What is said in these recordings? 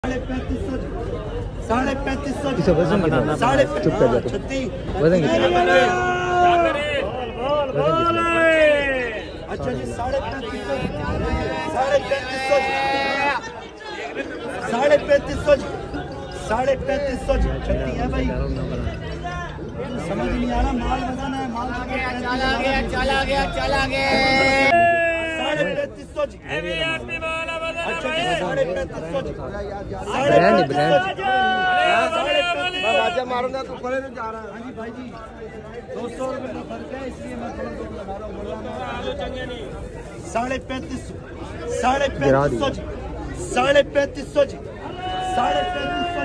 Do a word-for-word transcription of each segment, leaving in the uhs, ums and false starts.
साढ़े पैंतीस सौ साढ़े पैंतीस सौ साढ़े चुप कर जाते वजन अच्छा जी साढ़े पैंतीस सौ साढ़े पैंतीस सौ साढ़े पैंतीस सौ साढ़े पैंतीस सौ छत्ती है भाई। समझ नहीं आ रहा माल बताना है माल चला गया चला गया चला गया साढ़े पैंतीस सौ अच्छा जी साढ़े पैंतीस सौ साढ़े पैंतीस सौ मारूंगा तो परे जा रहा है। हाँ जी भाई जी दो सौ रुपये का फर्क है इसलिए मैं थोड़ा सा लगा रहा हूँ। साढ़े पैंतीस साढ़े पैंतीस सौ साढ़े पैंतीस सौ साढ़े पैंतीस सौ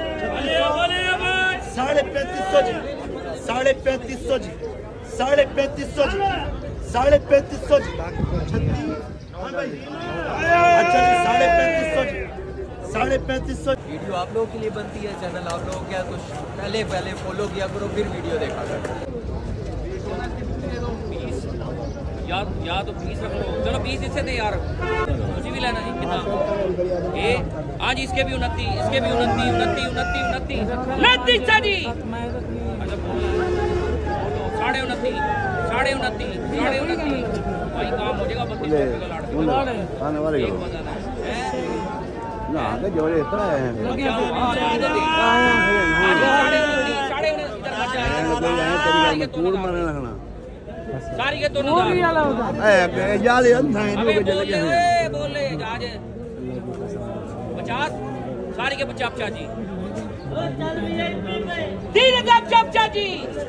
साढ़े पैंतीस सौ साढ़े पैंतीस सौ साढ़े पैंतीस सौ साढ़े पैंतीस सौ छत्तीस अच्छा जी साढ़े पैंतीस सौ साढ़े पैंतीस सौ। वीडियो आप लोगों के लिए बनती है, चैनल आप लोगों क्या कुछ पहले पहले फॉलो किया करो फिर वीडियो देखा करो। या या तो बीस रख लो, चलो बीस इससे दे यार, मुझे भी लेना जी कितना ए आज इसके भी उनतीस इसके भी उनतीस उनतीस उनतीस उनतीस उनतीस जी साढ़े उनतीस साढ़े उनतीस साढ़े उनतीस भाई काम हो जाएगा बत्तीस रुपये का लाड़ आने वाले एक बजाना है ना तो जोड़े इतना है कूड़ मारने लगना सारी के दोनों जाले अंधा है लोग जल गए बोले आज पचास सारी के पचास चाची तीन हजार चाचा जी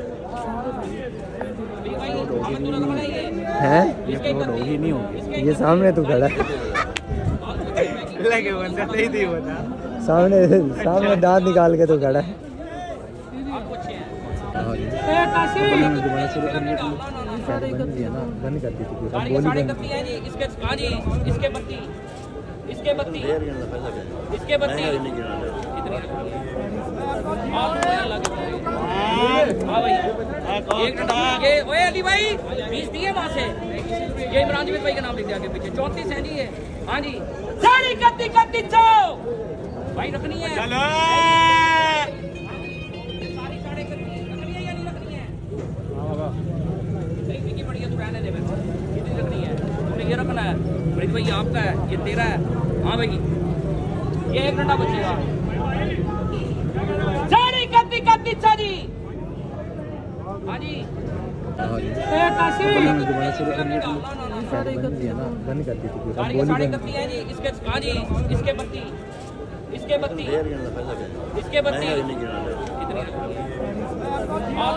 है ये फ्रॉड होगी नहीं होगी ये सामने तो खड़ा है लगे बंदा नहीं थी बता सामने सामने दांत निकाल के तो खड़ा है। बंद कर दी थी साढ़े इकतीस है जी इसके हाँ जी इसके बत्ती इसके बत्ती इसके बत्ती इतनी हाँ भाई एक ये ओए अली भाई बीस दिए वहाँ से ये इमरान भाई का नाम लिख दिया आगे पीछे चौंतीस है जी ये हाँ जी साढ़े इकतीस इकतीस सौ भाई रखनी है चलो सारी साढ़े इकतीस रखनी है या नहीं रखनी है नहीं बिकी पड़ी है तू रहने दे कितनी रखनी है तूने ये रखना है मरीज भाई आपका है ये तेरा है हाँ भाई ये एक घंटा बचेगा साढ़े इकतीस इकतीस सौ जी हाँ जी बंद कर दी थी साढ़े इकतीस है जी इसके हाँ जी इसके बत्ती इसके बत्ती इसके बत्ती इतनी हाँ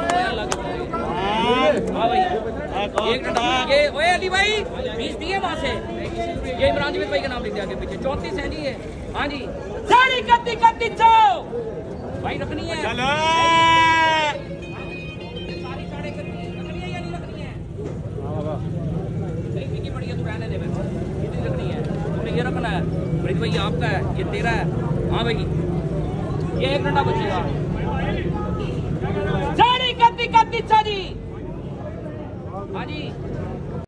भाई एक घंटा ये ओए अली भाई बीस दिए वहाँ से ये इमरान भाई का नाम लिख दिया आगे पीछे चौंतीस है जी ये हाँ जी साढ़े इकतीस इकतीस सौ भाई रखनी है चलो सारी साढ़े इकतीस रखनी है या नहीं रखनी है नहीं बिकी पड़ी है तू रहने दे कितनी रखनी है तूने ये रखना है मरीज भाई आपका है ये तेरा है हाँ भाई ये एक घंटा बचेगा साढ़े इकतीस इकतीस सौ जी हाँ जी